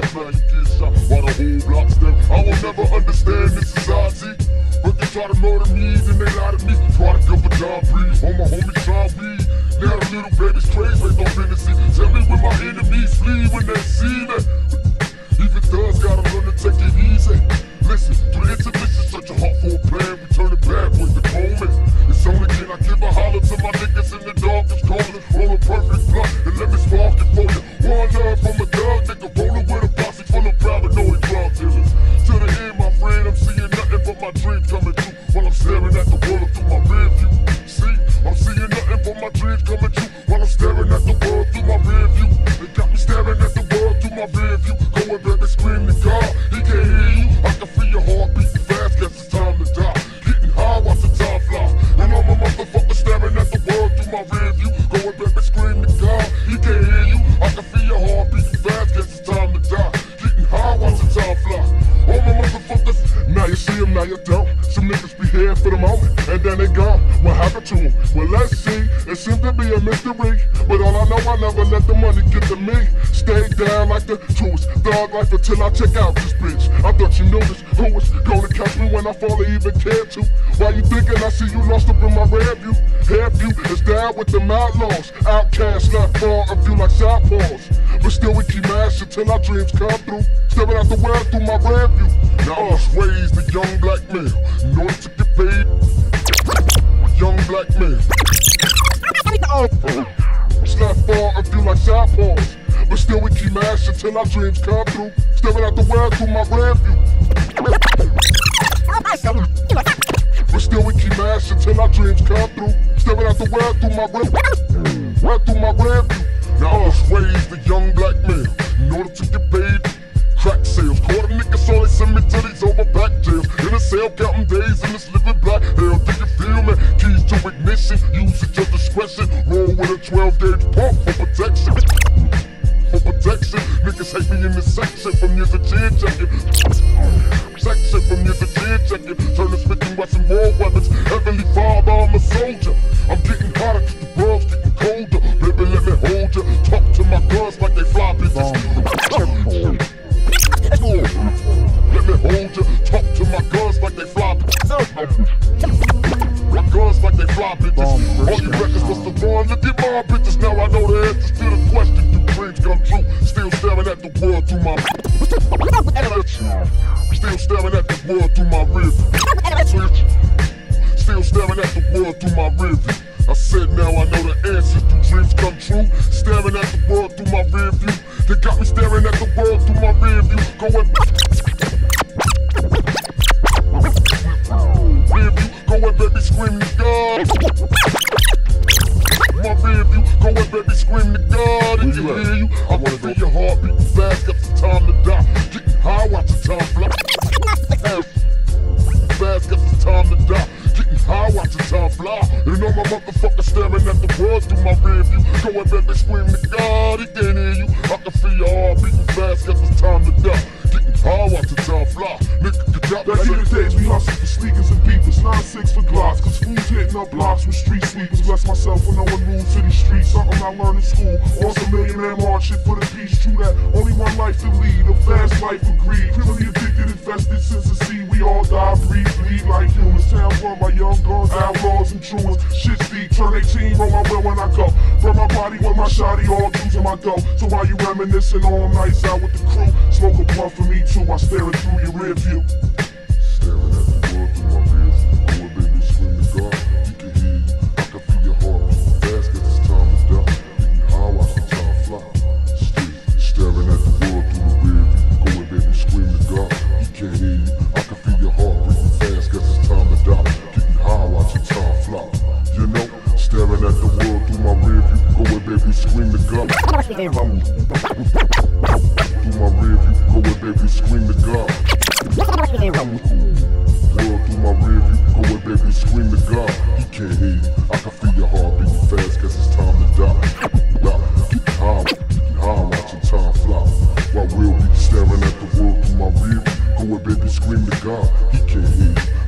man, you get shot while the whole block's down. I will never understand this society, but they try to murder me, then they lie to me. Try to give a job breeze, all my homies try weed. Now the little baby's crazy, based on fantasy. Tell me when my enemies flee when they see me. Even thugs gotta learn to take it easy. Listen, through the intermission, such a heart for a plan. We turn it back with the moment. It's only can I give a holler to my niggas in the darkest corner. Roll a perfect blunt and let me spark it for you. One love from a thug nigga, rolling with a posse full of paranoid drug dealers. To the end, my friend, I'm seeing nothing but my dreams coming true while I'm staring at the world through my rear view. See, I'm seeing nothing but my dreams coming true while I'm staring at the world through my rear view. They got me staring at the world through my rear view. Going back and scream to God, he can't hear you. I can feel your heart beating fast, guess it's time to die. Getting high, watch the time fly. And I'm a motherfucker staring at the world through my rear view. Going back and scream to God, he can't hear you. I can feel your heart beating fast, guess it's time to die. Getting high, watch the time fly. All my motherfuckers, now you see them, now you don't. Some niggas be here for the moment, and then they gone. What happened to them? Well, let's see. It seems to be a mystery, but all I know, I never let the money get to me. Stay down like the truest thug life until I check out this bitch. I thought you knew this. Who was gonna catch me when I fall or even care to? Why you thinking I see you lost up in my rear view? Hair view is down with the outlaws. Outcasts left far of you like southpaws. But still we keep mashing till our dreams come through. Staring out the world through my rear view. Now I was raised a young black male in order to get paid. Young black man. Left far of you like southpaws. But still we keep mashing till our dreams come through. Staring out the world through my rear view. But still we keep mashing till our dreams come through. Staring out the world through my rear view. Now I was raised a young black man in order to get paid. Crack sales, caught a nigga so they send me to these overpacked jails. In a cell counting days in this living black hell. Do you feel me? Keys to ignition, use at your discretion. Roll with a 12-gauge pump for protection. For protection, niggas hate me in this section from years of chin checking. Section from years of chin checking. Turn the Smith and Wesson war weapons. Heavenly Father, I'm a soldier. I'm getting hotter cause the world's getting colder. Baby, let me hold you. Talk to my guns like they fly bitches. Let me hold you. Talk to my guns like they fly bitches. My guns like they fly bitches. All you records must have won. Look at my bitches. Now I know the answers to the question. Do dreams come true? Still staring at the world through my Still staring at the world through my rear view. Still staring at the world through my rear view. I said now I know the answers. Do dreams come true? Staring at the world through my rear view. They got me staring at the world through my rear view. Going rear view, going baby screaming to God. My rear view, going baby screaming to God. It can hear you. I wanna feel your heart beating fast. Got some time to die. Getting high, watch the time fly. Fast, got some time to die. Getting high, watch the time fly. And all my motherfuckers staring at the world through my rear view. Going baby screaming to God. It can't hear you. I can feel your heart beating fast. Got some time to die. Getting high, watch the time fly. Nigga, get out. Back in the days, we hustled for sneakers and beepers. 9-6 for glocks, cause fools hitting up blocks with street sweepers. Bless myself when no one moves to these streets. Something I learned in school. On some millionaire march shit for the peace. True that, only one life to lead. A fast life of greed. Criminally addicted, infested since the seed. We all die, breathe, bleed like humans. Town run by young guns, outlaws and truants. Shit's deep, turn 18, roll my will when I go. Burn my body with my shotty, all dudes in my dough. So while you reminiscing all nights out with the crew, smoke a blunt for me too, I stare it through your rear view. Staring at the world through my rear view. Going baby scream to God. He can hear you. I can feel your heart beating fast. Cause it's time to die. Getting high, watch the time fly. Still staring at the world through the rear view. Going baby scream to God. He can't hear you. I can feel your heart beating fast. Cause it's time to die. Getting high, watch the time fly. You know, staring at the world through my rear view. Going baby scream to God. Through my rear view. Going baby scream to God. World through my rear view, go away baby, scream to God. He can't hear you, I can feel your heart beating fast, cause it's time to die. Getting high, watching time fly. While we'll be staring at the world through my rear view, go away baby, scream to God. He can't hear you,